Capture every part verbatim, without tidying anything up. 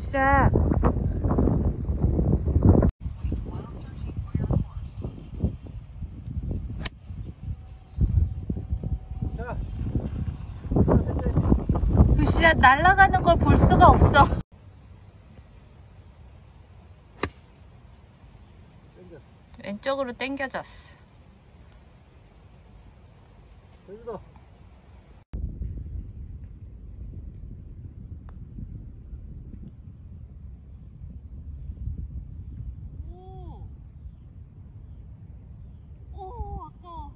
굿샷. 굿샷. 날아가는 걸 볼 수가 없어. 왼쪽으로 당겨졌어. 제주도. 오. 오, 아까워.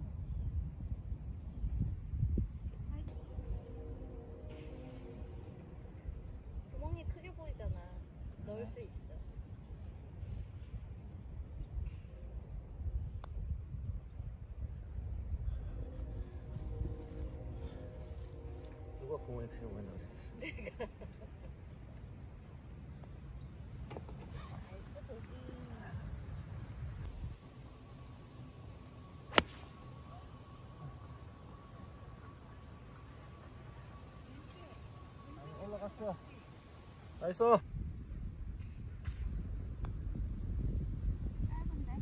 구멍이 크게 보이잖아. 넣을 수 있어. 누가 공원에 크게 보인다 그랬어? 내가. 올라갔어. 나이스. 짧은데?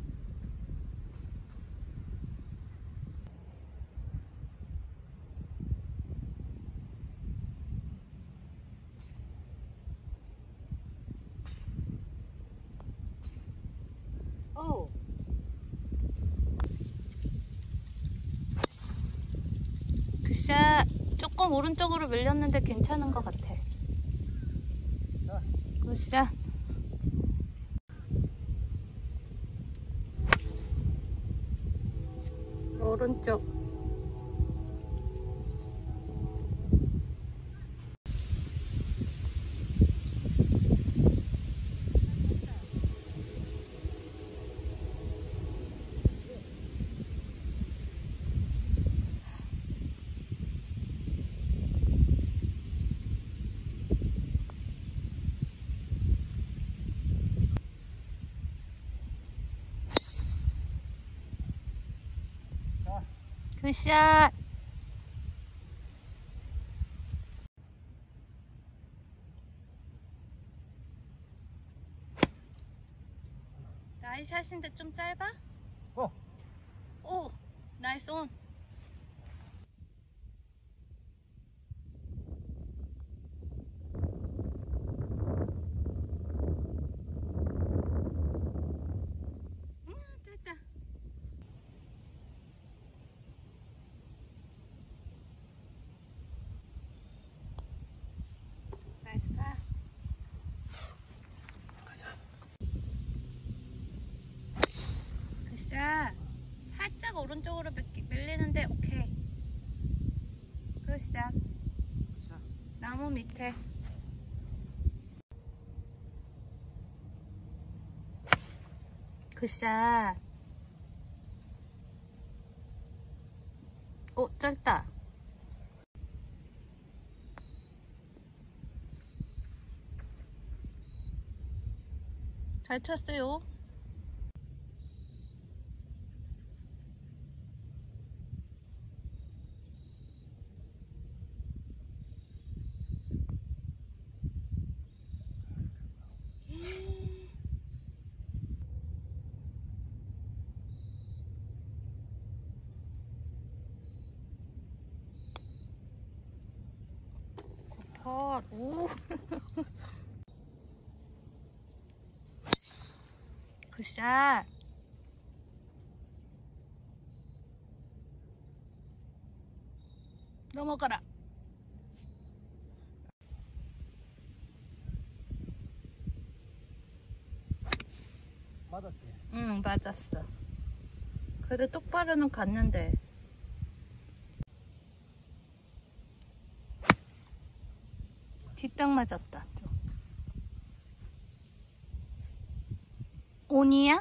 오. 굿샷. 조금 오른쪽으로 밀렸는데 괜찮은 것 같아. 자. 굿샷. 오른쪽. 굿샷. 나이샷인데 좀 짧아? 어. 오, 나이스 온. 음, 짧다. 나이스 파. 가자. 굿샷. 살짝 오른쪽으로 밀리는데 오케이. 굿샷. 자. 나무 밑에. 굿샷. 오, 짧다. 잘 쳤어요. 컷. 오. 굿샷. 넘어가라. 맞았지? 응, 맞았어. 그래도 똑바로는 갔는데. 뒷땅 맞았다. 좀. 온이야?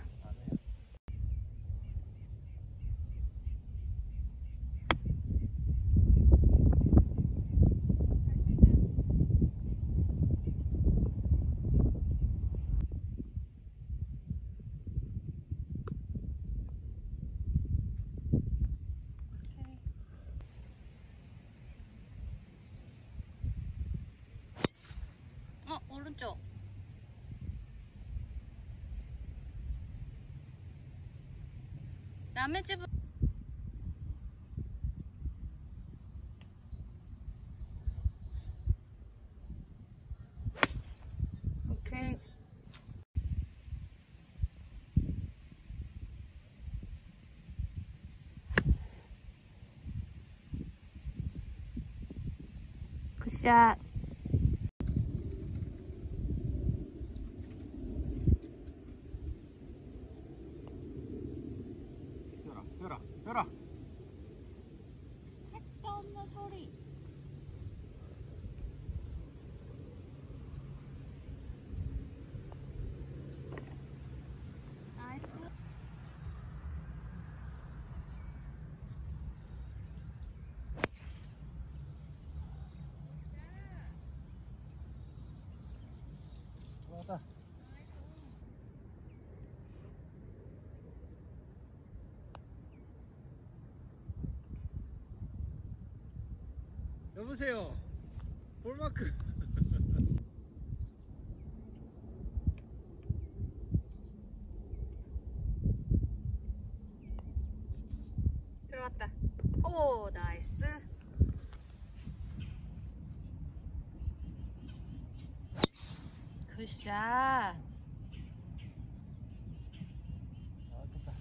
어, 오른쪽. 남의 집은 오케이. 굿샷. 펴라 펴라 펴라. 택도 없는 소리. 나이스. 왔다. 여보세요. 볼마크. 들어왔다. 오, 나이스. 굿샷. 아, 됐다.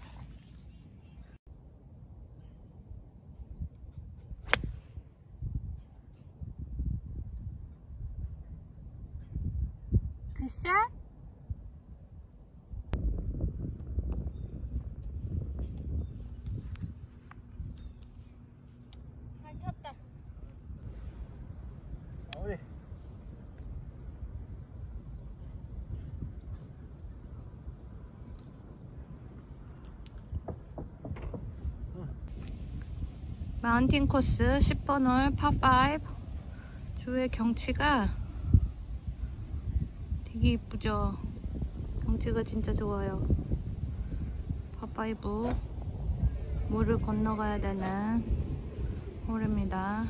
굿샷. 잘 쳤다. 마무리. 마운틴 코스 십 번 홀 파 오. 주의 경치가 되게 이쁘죠. 경치가 진짜 좋아요. 파 오 물을 건너가야 되는 홀입니다.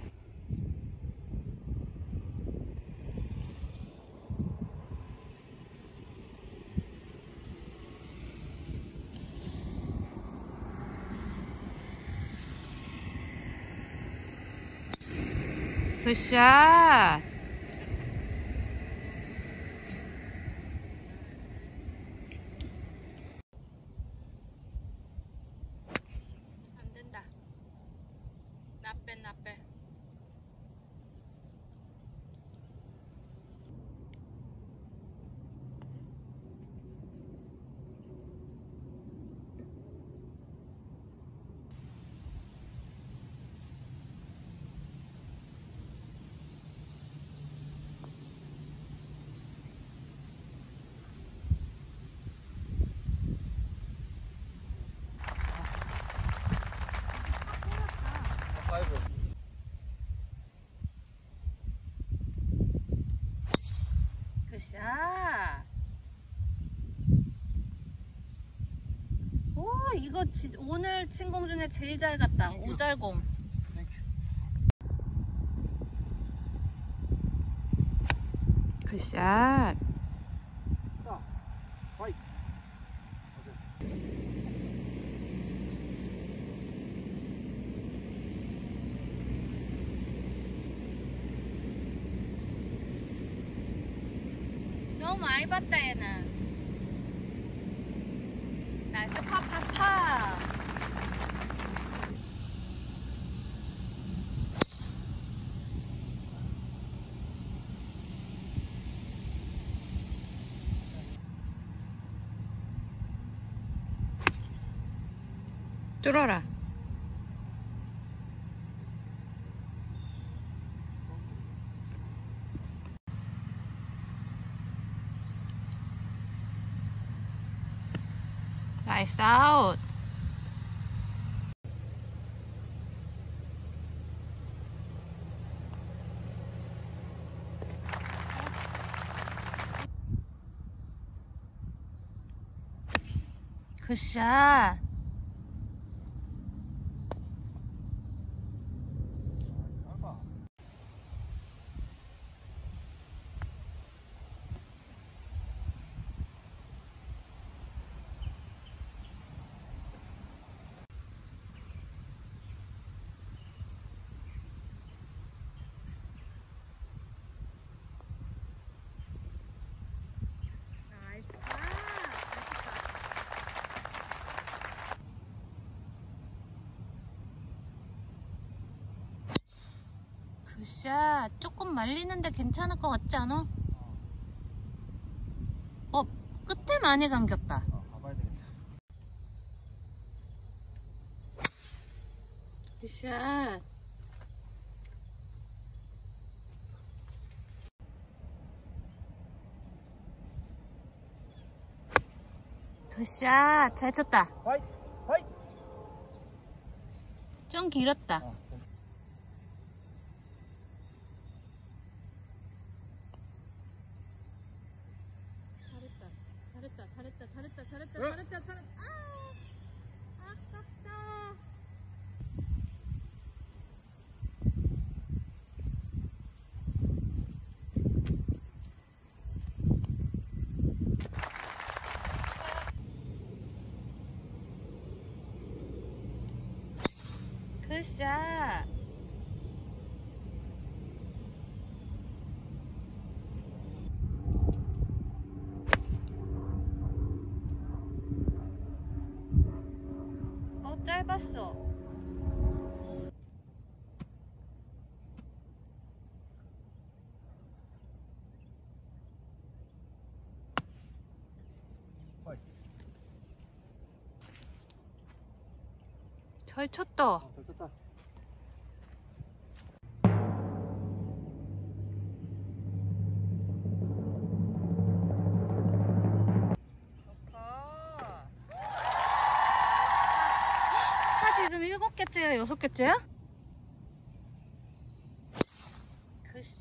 굿샷. 안 된다. 나빼 나빼. 파이브. 굿샷. 오, 이거 지, 오늘 친 공 중에 제일 잘 갔다. 오잘공. 굿샷. 자, 파이. 너무 많이 봤다 얘는. 나이스 파파파. 뚫어라. 나이스 아웃. 굿샷. 굿샷. 조금 말리는데 괜찮을 것 같지 않아? 어, 끝에 많이 감겼다. 어, 가봐야 되겠다. 굿샷. 굿샷. 잘 쳤다. 화이! 화이! 좀 길었다. 어, 잘했다. 잘했다. 잘했다. 잘했다. 잘했다. 응? 잘했다. 잘했다. 아! 아깝다. 굿샷. 어, 짧았어. 화이! 잘 쳤다. 어, 잘 쳤다. 차 지금 일곱 개째야, 여섯 개째야? 굿샷.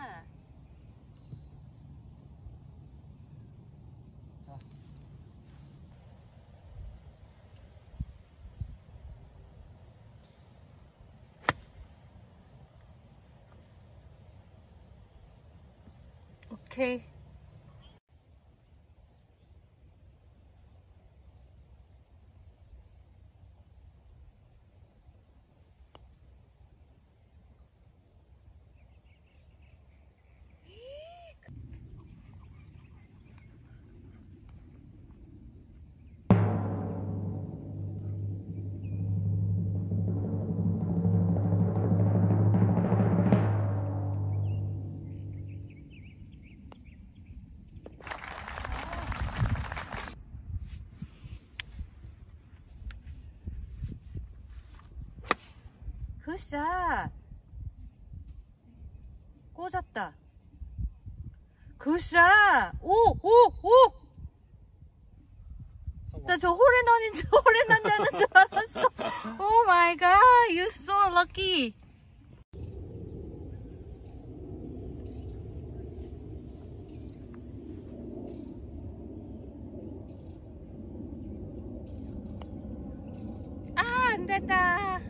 자. 오케이. 굿샷. 꽂았다. 굿샷. 오, 오, 오! 나 저 홀앤원인 줄, 홀앤원다는 줄 알았어. Oh my god, you so lucky. 아, 안 됐다.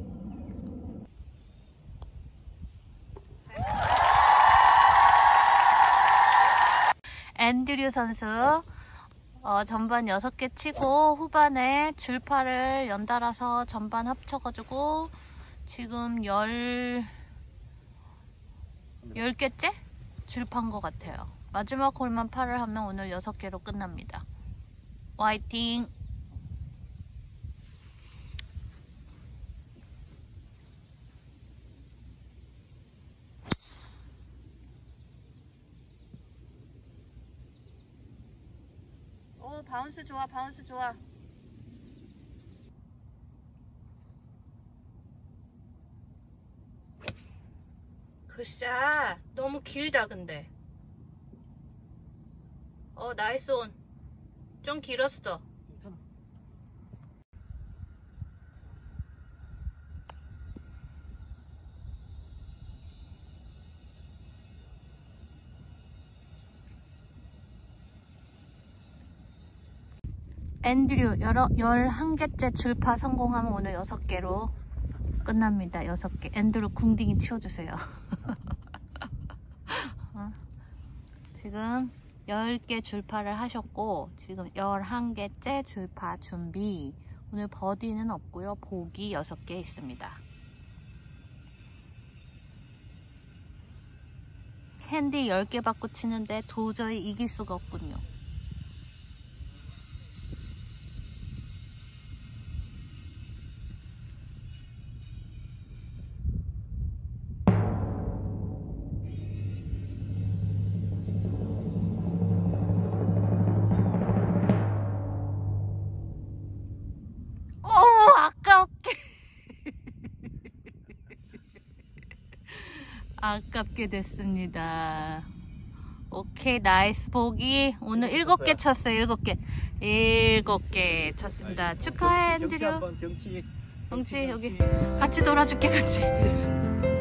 앤드류 선수 어, 전반 여섯 개 치고 후반에 줄파를 연달아서 전반 합쳐가지고 지금 열, 열 개째 줄파인 것 같아요. 마지막 홀만 파를 하면 오늘 여섯 개로 끝납니다. 화이팅! 오, 바운스 좋아, 바운스 좋아. 굿샷. 너무 길다 근데. 어, 나이스 온. 좀 길었어. 괜찮아. 앤드류 여러, 열한 개째 줄파 성공하면 오늘 여섯 개로 끝납니다. 여섯 개. 앤드류 궁딩이 치워주세요. 어? 지금 열 개 줄파를 하셨고 지금 열한 개째 줄파 준비. 오늘 버디는 없고요. 보기 여섯 개 있습니다. 캔디 열 개 받고 치는데 도저히 이길 수가 없군요. 아깝게 됐습니다. 오케이, 나이스 보기. 오늘 네, 일곱 개 쳤어요. 쳤어요. 일곱 개. 일곱 개 쳤습니다. 나이스. 축하해, 경치, 경치 앤드류. 한번, 경치. 경치, 여기 경치. 같이 놀아줄게, 같이.